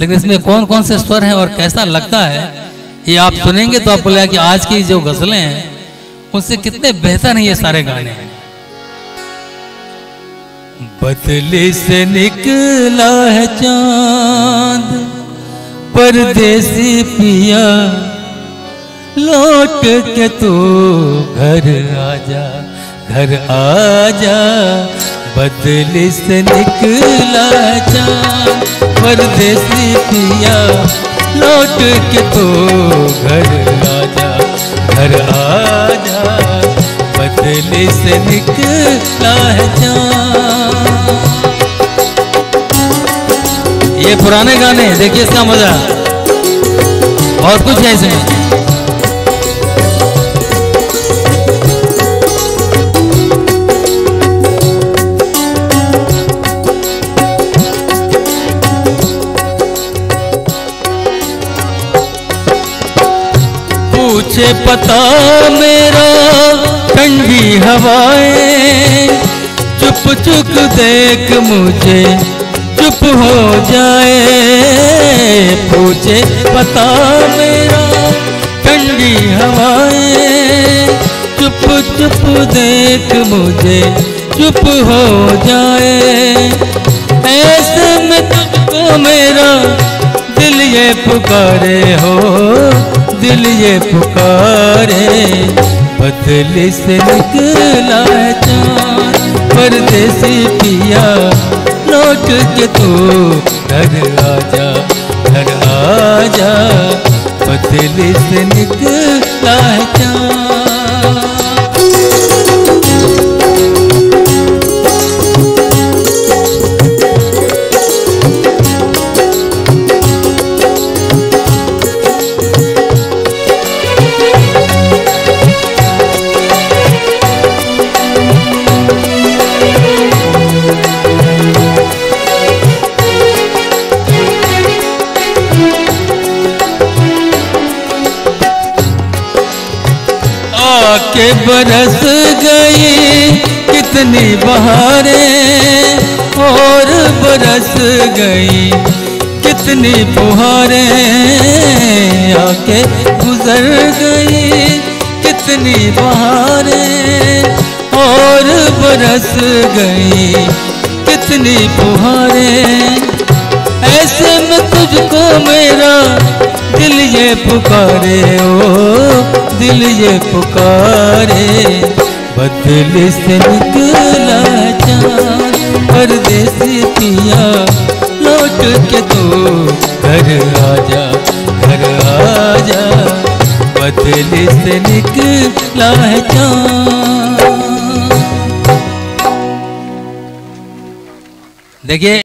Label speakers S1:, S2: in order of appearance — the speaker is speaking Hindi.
S1: लेकिन इसमें कौन कौन से स्वर हैं और कैसा लगता है ये आप सुनेंगे तो आप बोलेगा कि आज की जो गजलें हैं उनसे कितने बेहतर हैं ये सारे गाने हैं। बदली से निकला है चांद परदेसी पिया लौट के तू घर आजा, घर आजा। बदली से निकला चांद परदेसी पिया लौट के तू घर आजा, घर आजा। बदली से निकला है चांद। ये पुराने गाने देखिए इसका मजा और कुछ है इसमें। पूछे पता मेरा ठंडी हवाएं, चुप चुप देख मुझे चुप हो जाए। पूछे पता मेरा ठंडी हवाएं, चुप चुप देख मुझे चुप हो जाए। ऐसे में तुझको मेरा दिल ये पुकारे हो, दिल ये पुकारे। बदली से निकला है चांद परदेसी पिया लौट के तू घर आजा, घर आजा। बदली से निकला है चांद। के बरस गई कितनी बहारें और बरस गई कितनी फुहारें। आके गुजर गई कितनी बहारें और बरस गई कितनी फुहारें। ऐसे में तुझको मेरा दिल ये पुकारे, ओ दिल ये पुकारे। बदली से निकला चांद परदेसी पिया लौट के तू घर आजा, घर आजा। बदली से निकला है चांद। देखिए